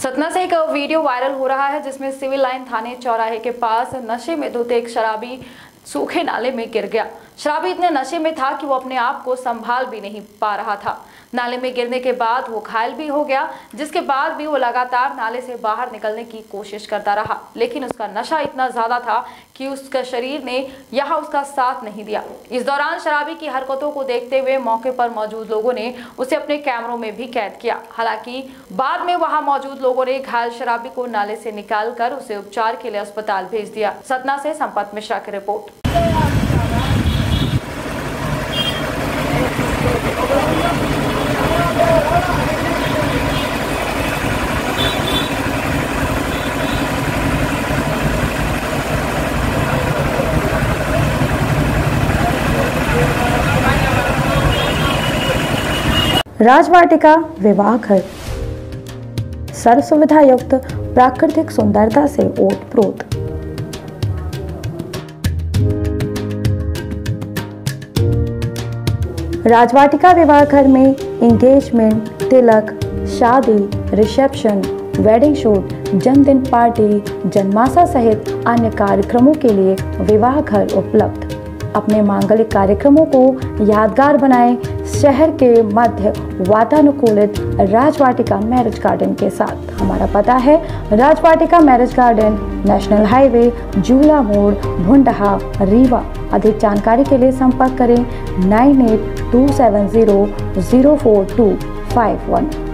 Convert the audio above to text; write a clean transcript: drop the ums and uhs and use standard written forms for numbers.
सतना से एक video viral हो रहा है जिसमें सिविल लाइन थाने चौराहे के पास नशे में धुत एक शराबी सूखे नाले में गिर गया। शराबी इतने नशे में था कि वो अपने आप को संभाल भी नहीं पा रहा था। नाले में गिरने के बाद वो घायल भी हो गया, जिसके बाद भी वो लगातार नाले से बाहर निकलने की कोशिश करता रहा, लेकिन उसका नशा इतना ज्यादा था कि उसका शरीर ने यहाँ उसका साथ नहीं दिया। इस दौरान शराबी की हरकतों को देखते हुए मौके पर मौजूद लोगों ने उसे अपने कैमरों में भी कैद किया। हालांकि बाद में वहां मौजूद लोगों ने घायल शराबी को नाले से निकालकर उसे उपचार के लिए अस्पताल भेज दिया। सतना से संपत मिश्रा की रिपोर्ट। राजवाटिका विवाह घर सर्व सुविधा युक्त प्राकृतिक सुंदरता से ओतप्रोत। राजवाटिका विवाह घर में एंगेजमेंट, तिलक, शादी, रिसेप्शन, वेडिंग शूट, जन्मदिन पार्टी, जन्माशा सहित अन्य कार्यक्रमों के लिए विवाह घर उपलब्ध। अपने मांगलिक कार्यक्रमों को यादगार बनाएं शहर के मध्य वातानुकूलित राजवाटिका मैरिज गार्डन के साथ। हमारा पता है Rajvatika marriage garden, national highway, जूला मोड़, भुंडहा, रीवा। अधिक जानकारी के लिए संपर्क करें 9827004251।